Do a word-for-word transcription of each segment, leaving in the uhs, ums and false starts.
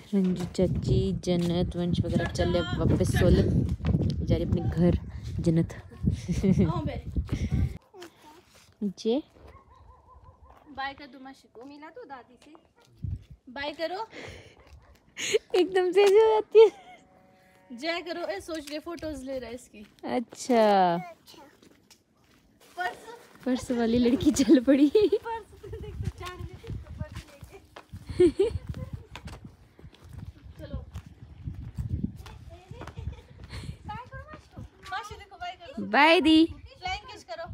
रंजू चाची जन्नत वंश वगैरह चले वापस सोले जा रही अपने घर जन्नत। नीचे बाय कर दूँ माशी मिला तो दादी से बाय करो। एकदम से हो जाती है। जय करो। ए सोच रहे फोटोज ले रहा है इसकी। अच्छा पर्स पर्स वाली लड़की चल पड़ी। पर्स देख तो चार में पर्स लेके चलो बाय करो माशी। माशी देखो बाय करो। By the. फ्लाइंग किस करो।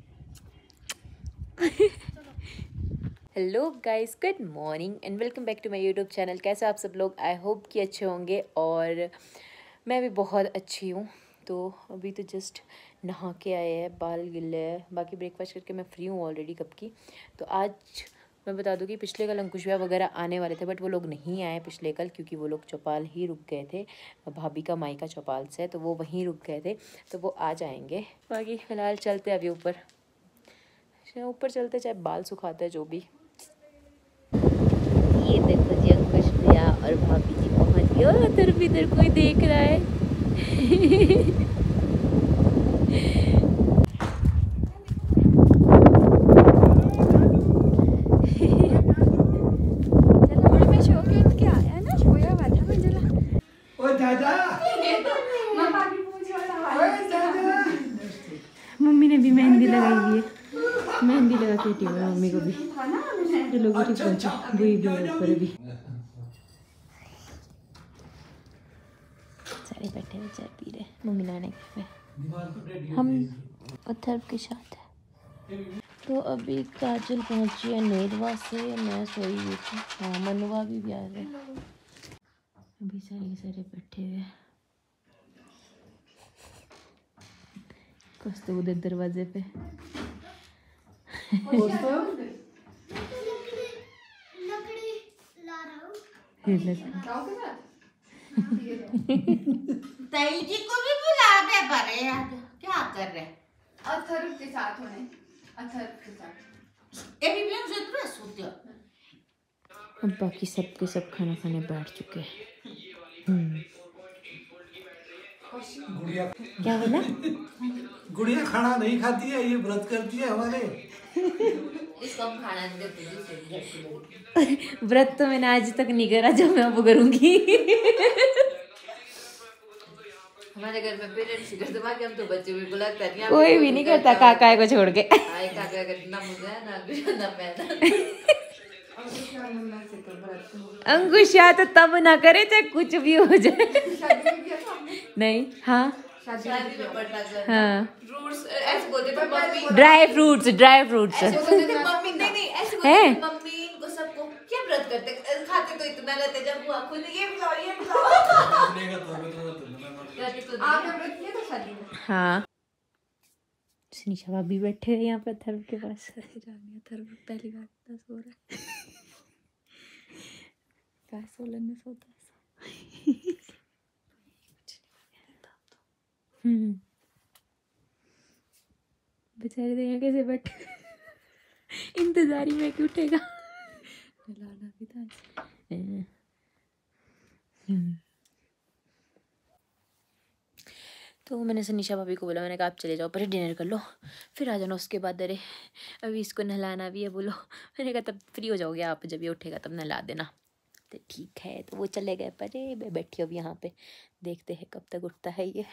Hello guys, good morning and welcome back to my YouTube channel. कैसे आप सब लोग? आई होप कि अच्छे होंगे और मैं भी बहुत अच्छी हूँ। तो अभी तो जस्ट नहा के आए हैं, बाल गिले हैं, बाकी ब्रेकफास्ट करके मैं फ्री हूँ ऑलरेडी कब की। तो आज मैं बता दूँ कि पिछले कल अंकुश भैया वगैरह आने वाले थे बट वो लोग नहीं आए पिछले कल, क्योंकि वो लोग चौपाल ही रुक गए थे। भाभी का मायका चौपाल से, तो वो वहीं रुक गए थे, तो वो आ जाएंगे। बाकी फ़िलहाल चलते अभी ऊपर ऊपर चलते, चाहे बाल सुखाते हैं जो भी। ये देखो जी अंकुश भैया और भाभी जी पहुंच गए और उधर भी इधर कोई देख रहा है। मम्मी ने भी मेहंदी लगाई हुई है, मेहंदी लगा के हटी हुई है मम्मी को भी। ये लोग ही पहुंचे वही भी ऊपर अभी सारे बैठे हुए चाय पी रहे। मम्मी नाने में हम अथर्व के साथ है। तो अभी काजल पहुंची है नेरवा से, मैं सोई हुई थी। हाँ मनुआ भी, भी आ रहे। अभी सारे सारे बैठे हुए कुछ तो उधर दरवाजे पे। ताई जी को भी बुला दे बड़े यार, क्या कर रहे? अथर्व के साथ होने अथर्व के साथ ये भी भी से तो सोते। अब बाकी सब के सब खाना खाने बैठ चुके हैं। गुड़िया क्या बोला? गुड़िया खाना नहीं खाती है, ये व्रत करती है हमारे। इसको हम खाना नहीं देते। व्रत तो मैंने आज तक नहीं करा, जो मैं अब करूंगी। हमारे घर में पेरेंट्स ही करते, बाकी हम तो बच्चे बिल्कुल लगता नहीं। कोई भी नहीं करता काका को छोड़ के। आए काका का ना मुझे ना ना मैं अंकुशा तो तब ना करे चाहे कुछ भी हो जाए। नहीं हाँ शादी में पड़ता है। हाँ फ्रूट्स ऐसे बोलते थे mummy, dry fruits dry fruits ऐसे बोलते थे मम्मी। नहीं नहीं ऐसे बोलते थे मम्मी, इनको सबको क्या व्रत करते खाते तो इतना रहते, जब हुआ खुद ये भी खाओ ये भी खाओ। आपने व्रत किया था शादी में? हाँ निशा भाभी बैठे हैं यहाँ पे अथर्व के पास। अथर्व पहली बार इतना सो रहा है। क्या सोलन में सोता है। हम्म बेचारे देखा कैसे बैठे इंतजारी में कि उठेगा। नलाना भी था। हम्म तो मैंने सनीशा भाभी को बोला, मैंने कहा आप चले जाओ पहले डिनर कर लो फिर आ जाना उसके बाद। अरे अभी इसको नहलाना भी है बोलो। मैंने कहा तब फ्री हो जाओगे आप, जब ये उठेगा तब नहला देना। तो ठीक है, तो वो चले गए परे। मैं बैठी हूँ यहाँ पे, देखते हैं कब तक उठता है ये।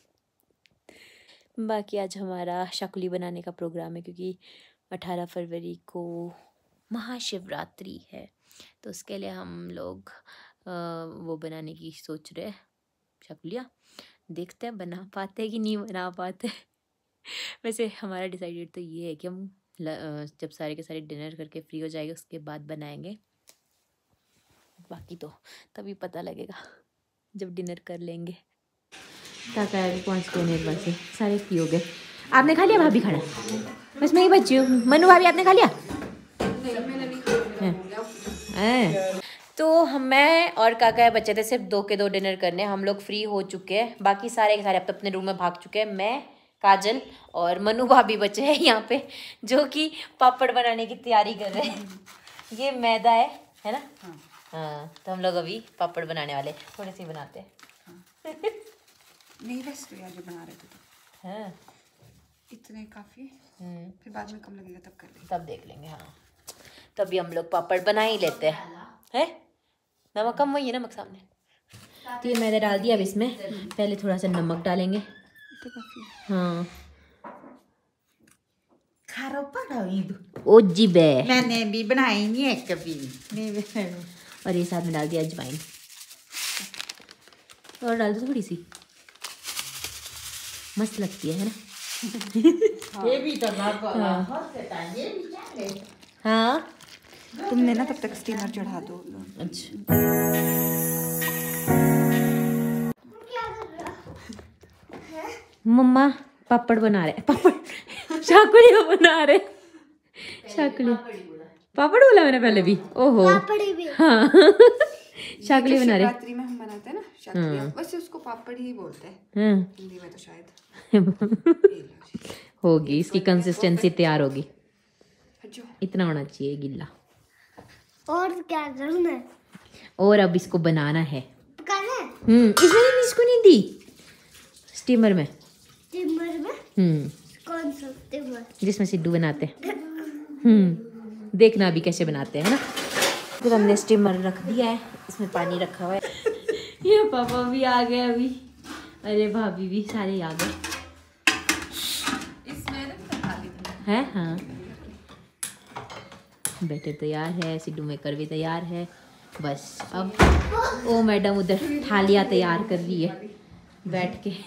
बाकी आज हमारा शकुली बनाने का प्रोग्राम है, क्योंकि अठारह फरवरी को महाशिवरात्रि है, तो उसके लिए हम लोग वो बनाने की सोच रहे हैं शकुलियाँ। देखते हैं बना पाते कि नहीं बना पाते। वैसे हमारा डिसाइडेड तो ये है कि हम जब सारे के सारे डिनर करके फ्री हो जाएंगे उसके बाद बनाएंगे। बाकी तो तभी पता लगेगा जब डिनर कर लेंगे। काका अभी पहुँच गए निर्वा से, सारे फ्री हो गए। आपने खा लिया भाभी खाना? बस मैं ही बची हूँ। मनु भाभी आपने खा लिया? नहीं, तो हम मैं और काका बच्चे थे सिर्फ दो के दो डिनर करने। हम लोग फ्री हो चुके हैं, बाकी सारे के सारे अब अपने रूम में भाग चुके हैं। मैं, काजल और मनु भाभी बचे हैं यहाँ पे, जो कि पापड़ बनाने की तैयारी कर रहे हैं। ये मैदा है है ना? हाँ। हाँ तो हम लोग अभी पापड़ बनाने वाले, थोड़े से बनाते हैं। नहीं बस तो यार जो बना रहे थे तो हाँ इतने काफ़ी, हम्म, फिर बाद में कम लगेगा तब कर लेंगे। तब देख लेंगे। हाँ तो अभी हम लोग पापड़ बना ही लेते हैं। है नमक कम वही है, नमक सामने। तो ये मैंने डाल दिया। अब इसमें पहले थोड़ा सा नमक डालेंगे। तो काफ़ी हाँ खारो पड़ाई ओ जी बे। मैंने भी बनाई नहीं है कभी। मैं भी और ये साथ में डाल दिया अजवाइन, और डाल दो थोड़ी सी, मस्त लगती है, है ना? ये भी तो ना को हाँ। ये भी चले। हाँ तुमने ना तब तक स्टीमर चढ़ा दो। अच्छा मम्मा पापड़ बना रहे, पापड़ शाकुलियाँ बना रहे। शाकुली पापड़ बोला मैंने पहले भी। ओहो हाँ शाकुली बना रहे। शिवरात्रि में हम बनाते हैं ना शाकुलियाँ, वैसे उसको पापड़ ही बोलते हैं हाँ हिंदी में तो शायद। होगी, इसकी कंसिस्टेंसी तैयार होगी। जो इतना होना चाहिए गिल्ला। और क्या करना है? और अब इसको बनाना है। पकाना है हम्म इसमें नहीं, इसको नहीं दी, स्टीमर में। स्टीमर में? हम्म कौन सा स्टीमर? जिसमें सिड्डू बनाते हैं। हम्म देखना अभी कैसे बनाते हैं ना। फिर हमने स्टीमर रख दिया है, इसमें पानी रखा हुआ है। ये पापा भी आ गए अभी, अरे भाभी भी सारे आ गए है। हाँ बैटर तैयार है, सिड्डू मेकर भी तैयार है। बस अब ओ मैडम उधर थालियाँ तैयार कर रही है बैठ के।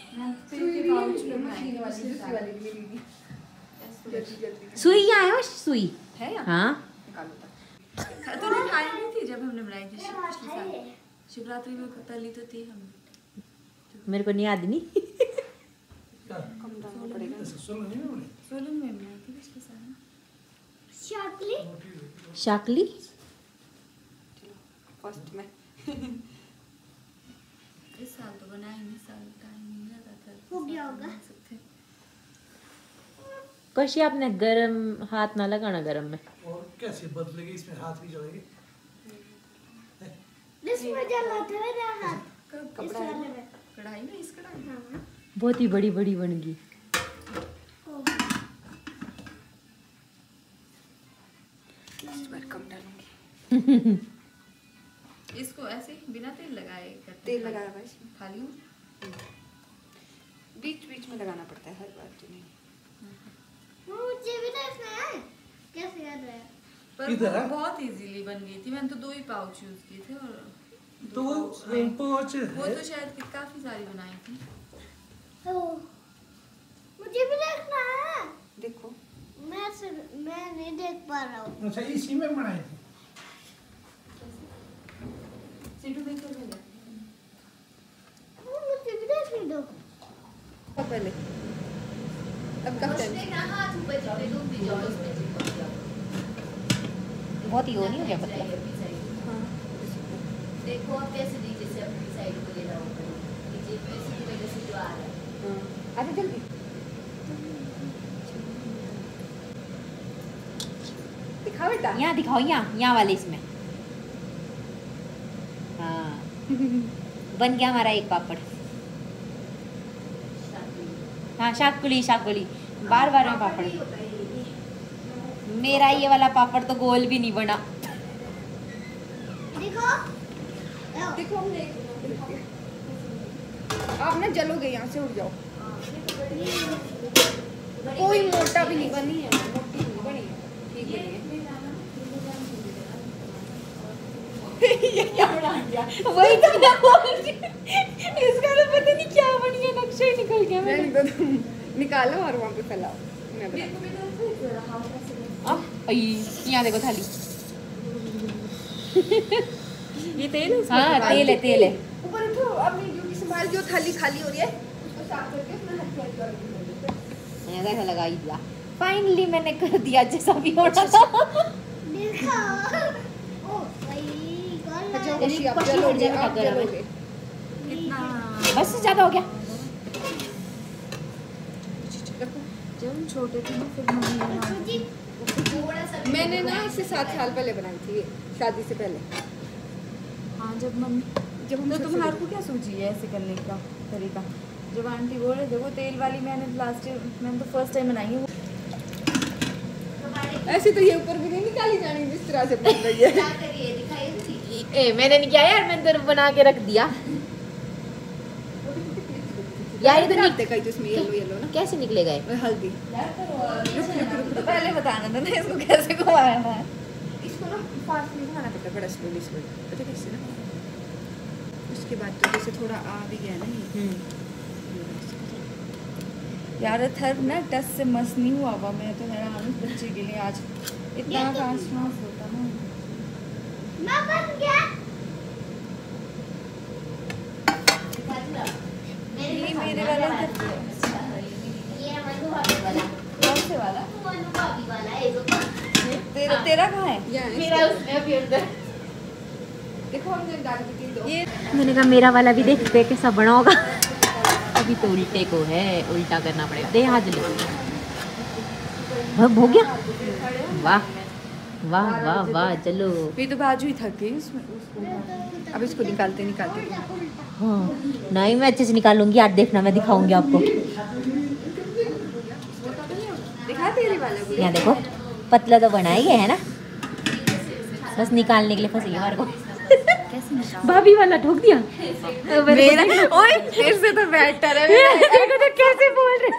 सुई यहाँ है, सुई है या हाँ। तूने खाई नहीं थी जब हमने बनाई थी पिछले साल शिवरात्रि में, तली तो थी हम। मेरे को नहीं याद नहीं। कम दाम में पड़ेगा। सोलह नहीं होने। सोलन में बनाई थी पिछले साल ना। शाकली? शाकली फर्स्ट में इस साल तो बनाई नहीं, साल टाइम नहीं लगा था। हो गया होगा। कशी आपने गरम हाथ ना लगाना गरम में। और कैसे बदलेगी, इसमें हाथ भी जलेगी। इसमें जलाते हैं ना हाथ। कपड़ा इस वाले में। कढ़ाई में, इस कढ़ाई में हाँ। बहुत ही बड़ी बड़ी बन गई। इस बार कम डालूंगी। इसको ऐसे बिना तेल लगाए करते। तेल लगाया हुआ इसमें खाली हूँ, बीच बीच में लगाना पड़ता है हर बार तो नहीं। मुझे भी देखना है कैसे कर रहे हैं। पर किधर है? बहुत इजीली बन गई थी, मैंने तो दो ही पाउच यूज किए थे और तो वो pouch हैं। पाउच वो है। तो शायद कि काफी सारी बनाई थी। ओ, मुझे भी देखना है। देखो मैं सिर्फ मैं नहीं देख पा रहा हूँ। अच्छा इसी में बनाई थी। सिड्डू में कर लेंगे मुझे भी देखने दो। पहले। अब कब टाइम? बहुत ही वो नहीं हो गया पतला। देखो आप कैसे नीचे से अपनी साइड को ले रहा हूँ, नीचे पे इसकी वजह से जो आ रहा है। अरे जल्दी दिखा बेटा। यहाँ दिखाओ, यहाँ यहाँ वाले इसमें। हाँ बन गया हमारा एक पापड़। हाँ शाकुली शाकुली बार बार में पापड़। मेरा ये वाला पापड़ तो गोल भी नहीं बना। देखो देखो हमने आप ना जलोगे, यहाँ से उड़ जाओ। कोई मोटा भी नहीं बनी है, मोटी भी नहीं बनी है, ठीक बनी है। ये क्या बना दिया? वही तो मैं बोल रही हूँ। इसका तो पता नहीं क्या बन गया, नक्शा ही निकल गया मेरा। रहने दो तुम, निकालो और वहाँ पे फैलाओ। मैं बताती हूँ। अब आई, यहाँ देखो थाली। ये तेल है इसमें? हाँ तेल है तेल है। ऊपर उठो, अपनी ड्यूटी संभाल, जो थाली खाली हो रही है उसको साफ करके उसमें हाथ पैर कर दो। ऐसा लगा ही दिया। फाइनली मैंने कर दिया जैसा भी होना था। देखो ओ भाई कौन अच्छा, लाया? खुशी, आप खुशी जलोगे, हो जाए, आप गरम है। जलोगे। कितना बस ज्यादा हो गया। जब हम छोटे थे ना फिर मम्मी ने मुझे मैंने ना इससे सात साल पहले बनाई थी ये, शादी से पहले। हाँ जब मम्मी जब हम तो तुम्हारे को क्या सूझी है ऐसे करने का तरीका? जब आंटी बोल रहे थे वो तेल वाली मैंने लास्ट टाइम मैंने तो फर्स्ट टाइम बनाई है वो। ऐसे तो ये ऊपर भी नहीं निकाली जानी जिस तरह से बन रही है। क्या करिए दिखाइए। ए मैंने नहीं किया यार, मैंने तो बना के रख दिया यार। इधर निकले कहीं तो इसमें येलो येलो ना कैसे निकलेगा ये? हल्दी तो पहले बताना था ना इसको कैसे घुमाना है। इसको ना फास्ट नहीं घुमाना पड़ता, बड़ा स्लोली स्लोली पता कैसे ना। उसके बाद तो जैसे थोड़ा आ भी गया ना ये यार थर ना टच से मस्त नहीं हुआ हुआ। मैं तो हैरान हूँ बच्चे के लिए आज इतना फास्ट फास्ट होता ना। ना बन गया। ये मेरे वाला ये मनु भाभी वाला। कौन से वाला? मनु भाभी वाला है जो। तेरा तेरा कहाँ है? मेरा उसमें अभी अंदर। देखो हमने डाल दी दो। ये मैंने कहा मेरा वाला भी देखते हैं कैसा बना होगा। अभी तो उल्टे को है, उल्टा करना पड़ेगा। दे हाथ ले। अब हो गया। वाह वाह वाह वाह चलो। ये तो बाजू ही थक गई उसमें उसको। अब इसको निकालते निकालते हाँ नहीं मैं अच्छे से निकालूंगी यार, देखना मैं दिखाऊंगी आपको। दिखा तेरे वाले को। यहाँ देखो पतला तो बना ही है ना, बस निकालने के लिए फंसी हमारे को। भाभी वाला ठोक दिया मेरा। ओए तेरे से तो बेटर है। मेरे को तो कैसे बोल रहे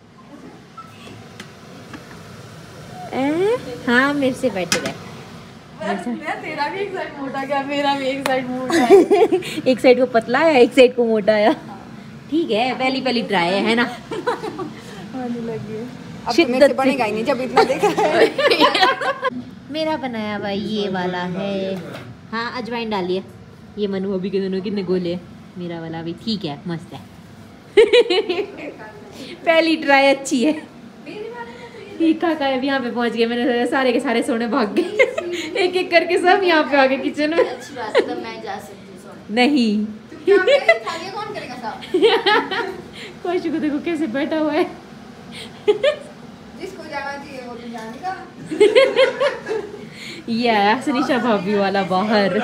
ए? हाँ मेरे से बेटर है। तेरा भी एक साइड मोटा गया, मेरा भी एक साइड मोटा है। एक साइड को पतला है, एक साइड को मोटा है। ठीक है पहली पहली ट्राई है, है ना? आने लगी है। अब शिद्दत तो मेरे से से। बनेगा ही नहीं जब इतना देखा है। मेरा बनाया हुआ ये वाला है। हाँ अजवाइन डालिए। ये मनु अभी के दोनों कितने गोले हैं। मेरा वाला भी ठीक है, मस्त है। पहली ट्राई अच्छी है। काका अब यहाँ पे पहुँच गए, मैंने सारे के सारे सोने भाग गए। एक एक करके सब यहाँ पे आ गए किचन में। अच्छी बात है, तब मैं जा सकती हूँ सोने। नहीं थालियाँ कौन करेगा साहब? कोई को देखो कैसे बैठा हुआ है। जिसको जाना चाहिए वो तो जानेगा। ये आया सनीशा भाभी वाला बाहर।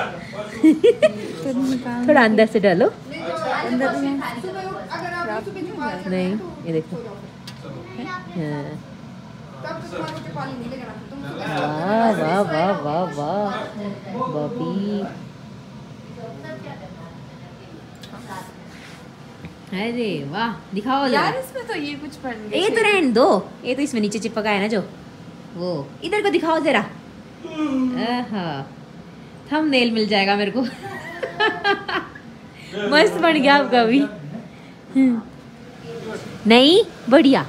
थोड़ा अंदर से डालो। अंदर अगर आप सुबह नहीं ये देखो। हाँ। तब तो तुम्हारे को पानी नहीं लेगा तुम। वाह वाह वाह वाह वाह बॉबी। अरे वाह दिखाओ यार जरा। इसमें तो ये कुछ बन गया। ये तो रहने दो, ये तो इसमें नीचे चिपका है ना जो वो। इधर को दिखाओ जरा। थंबनेल मिल जाएगा मेरे को। मस्त बन गया आपका भी। नहीं बढ़िया।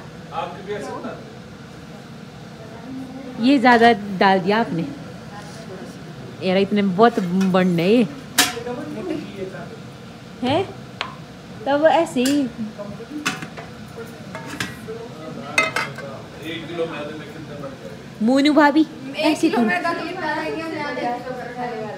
ये ज्यादा डाल दिया आपने यार, इतने बहुत बनने ये है तब ऐसे ही। मोनू भाभी ऐसे किलो तुम मैदा तो इतना है नहीं वाला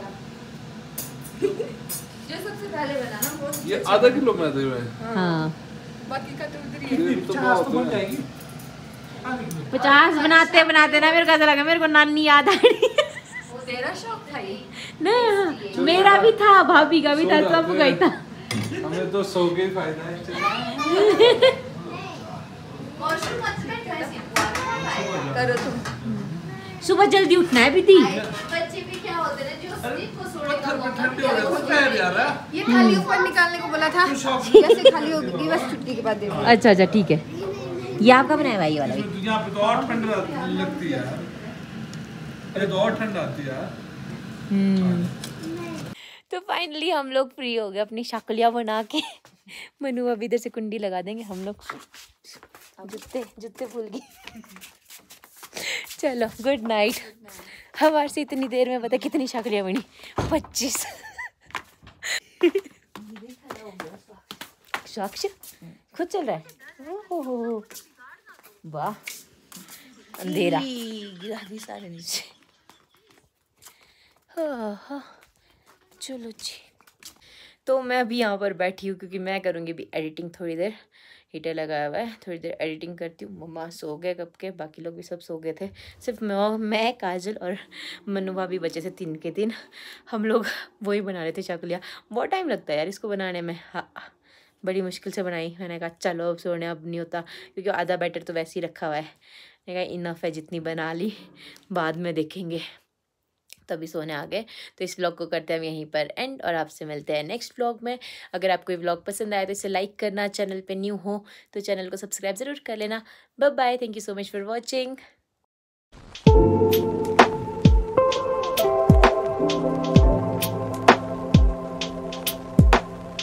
जो सबसे पहले बना ना वो ये आधा किलो मैदे में। हाँ बाकी का तो उधर ही है। ये तो पचास तो बहुत बन है। जाएगी। पचास बनाते बनाते ना मेरे को ऐसा लगा मेरे को नानी याद आ रही है। वो तेरा शौक था ये। ना मेरा भी था, भाभी का भी था, सो सब जाते का ही था। हमें तो सो के ही फायदा है। वॉशरूम मत कर कैसे हुआ? करो तुम। सुबह जल्दी उठना है प्रीति। बच्चे भी क्या होते हैं जो स्लीप को सोने का पत्थर पे मौका ठंडे हो गए खुद पैर यार। ये खाली ऊपर निकालने को बोला था। जैसे खाली होगी बस छुट्टी के बाद दे दूंगा। अच्छा अच्छा ठीक है। ये आपका बनाया हुआ ये वाला भी। यहाँ पे तो और ठंड लगती है यार। अरे तो और ठंड आती है यार। तो फाइनली हम लोग फ्री हो गए अपनी शक्लियाँ बना के। मनु अभी इधर से कुंडी लगा देंगे हम लोग। जूते जूते भूल गए। चलो गुड नाइट। हमारे से इतनी देर में पता कितनी शक्लियाँ बनी? पच्चीस। साक्ष्य खुद चल रहा है। ओहो वाह अंधेरा गिरा भी सारे नीचे। हाँ हाँ चलो जी। तो मैं अभी यहाँ पर बैठी हूँ क्योंकि मैं करूँगी अभी एडिटिंग थोड़ी देर। हीटर लगाया हुआ है, थोड़ी देर एडिटिंग करती हूँ। मम्मा सो गए कब के, बाकी लोग भी सब सो गए थे, सिर्फ मैं मैं काजल और मनु भाभी बचे थे तीन के दिन। हम लोग वही बना रहे थे चकलियाँ। बहुत टाइम लगता है यार इसको बनाने में। हाँ, बड़ी मुश्किल से बनाई। मैंने कहा चलो अब सोने, अब नहीं होता, क्योंकि आधा बैटर तो वैसे ही रखा हुआ है। मैंने कहा इनफ है, जितनी बना ली, बाद में देखेंगे। तभी सोने आ गए। तो इस व्लॉग को करते हैं हम यहीं पर एंड, और आपसे मिलते हैं नेक्स्ट व्लॉग में। अगर आपको ये व्लॉग पसंद आया तो इसे लाइक करना, चैनल पे न्यू हो तो चैनल को सब्सक्राइब ज़रूर कर लेना। Bye bye, thank you so much for watching.